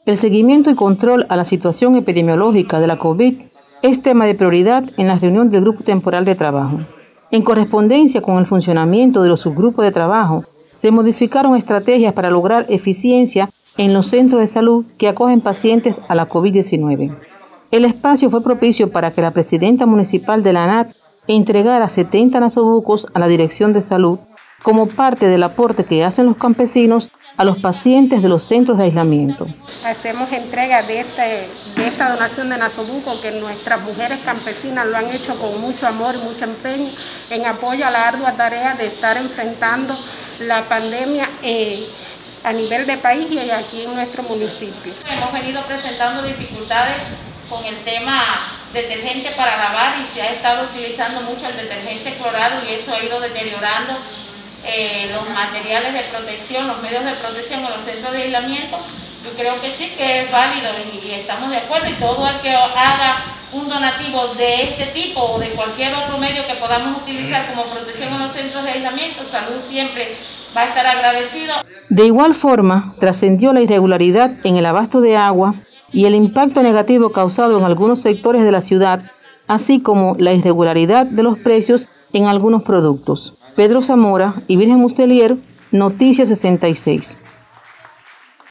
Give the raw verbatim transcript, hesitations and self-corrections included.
El seguimiento y control a la situación epidemiológica de la COVID es tema de prioridad en la reunión del Grupo Temporal de Trabajo. En correspondencia con el funcionamiento de los subgrupos de trabajo, se modificaron estrategias para lograr eficiencia en los centros de salud que acogen pacientes a la COVID diecinueve. El espacio fue propicio para que la presidenta municipal de la A N A T entregara setenta nasobucos a la Dirección de Salud como parte del aporte que hacen los campesinos a los pacientes de los centros de aislamiento. Hacemos entrega de, este, de esta donación de nasobuco que nuestras mujeres campesinas lo han hecho con mucho amor y mucho empeño en apoyo a la ardua tarea de estar enfrentando la pandemia eh, a nivel de país y aquí en nuestro municipio. Hemos venido presentando dificultades con el tema detergente para lavar y se ha estado utilizando mucho el detergente clorado y eso ha ido deteriorando Eh, los materiales de protección, los medios de protección en los centros de aislamiento. Yo creo que sí que es válido y, y estamos de acuerdo, y todo el que haga un donativo de este tipo o de cualquier otro medio que podamos utilizar como protección en los centros de aislamiento, Salud siempre va a estar agradecido. De igual forma, trascendió la irregularidad en el abasto de agua y el impacto negativo causado en algunos sectores de la ciudad, así como la irregularidad de los precios en algunos productos. Pedro Zamora y Virgen Mustelier, Noticias sesenta y seis.